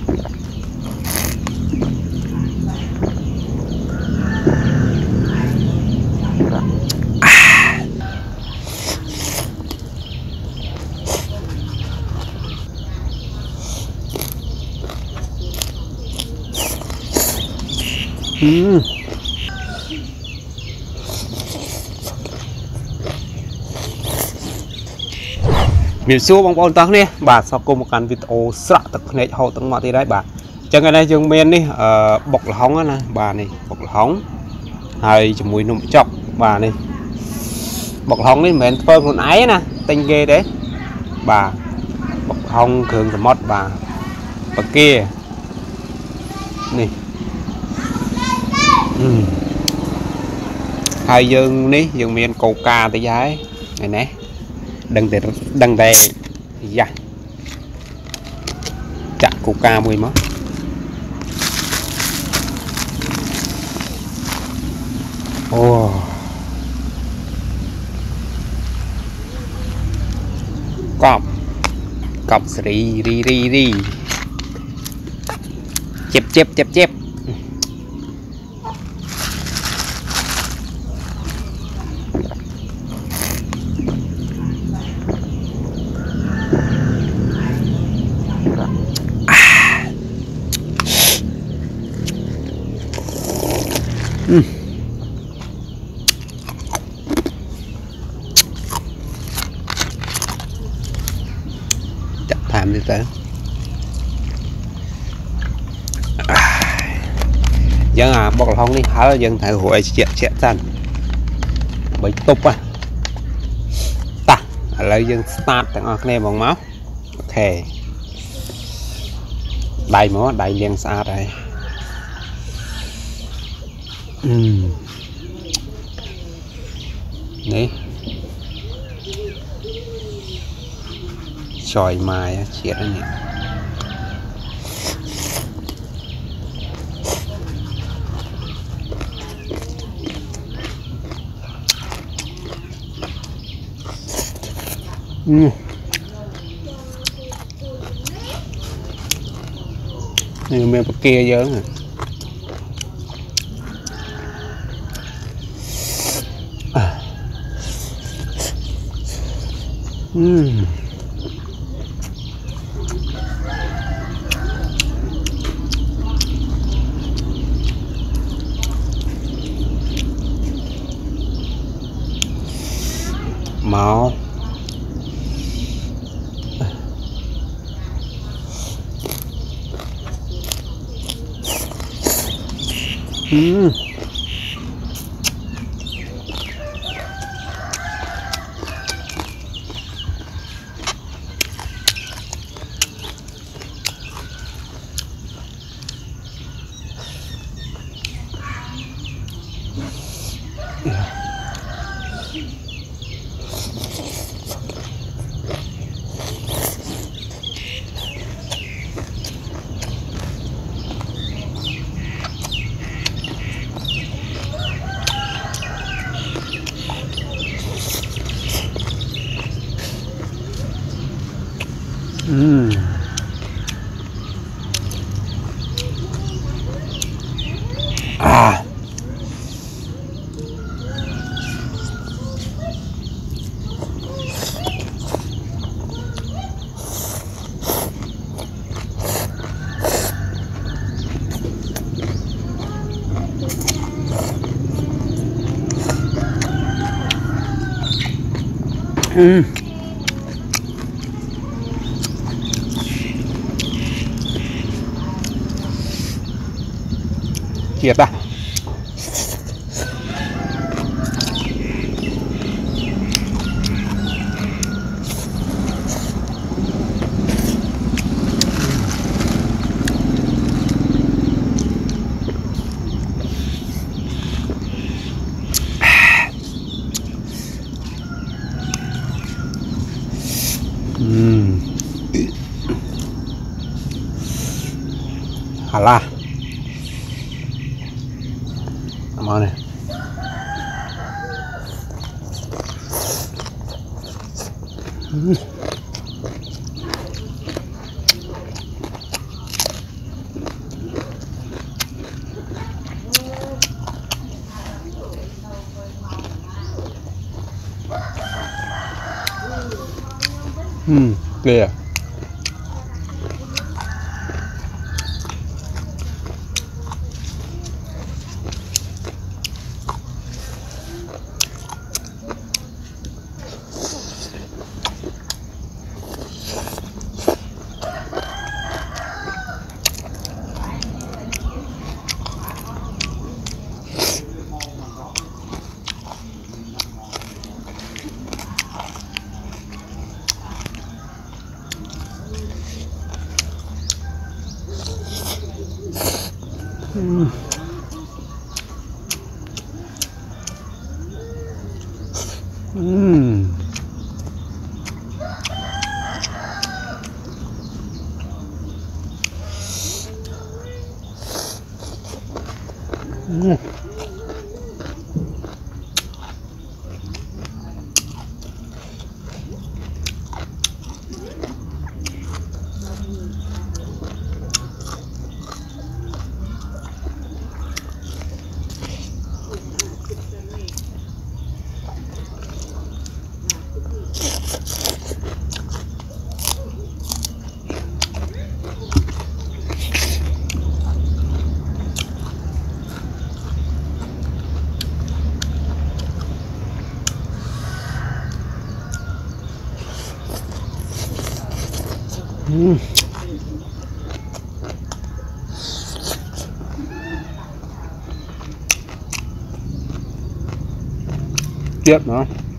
miền xuôi bong bóng tắc nè bà sau cùng một căn video sợ tật này hậu tầng mọi thì đấy bà chẳng cái này dương miền đi bọc là hóng á nè bà này bọc là hóng hay cho mùi nụm chọc bà này bọc là hóng đi mền phơi một ái nè tinh ghê đấy bà bọc hóng thường là mót bà kia này hai dương ní dương miền cầu ca tới giái này nè đằng tè dạ chặt coca mùi mất ô cọp đi chép chặt tham đi tới dân bọc không đi hả dân thầy hội chạy tan bởi tục à ta lấy dân start tặng ngọc này bằng máu ok đầy máu đầy liền xa đây đấy chòi mai chết đấy nhỉ nhưng mà kia dớn rồi máu Thiệt à Halah mau nih เกลือเจี๊ยบเนาะ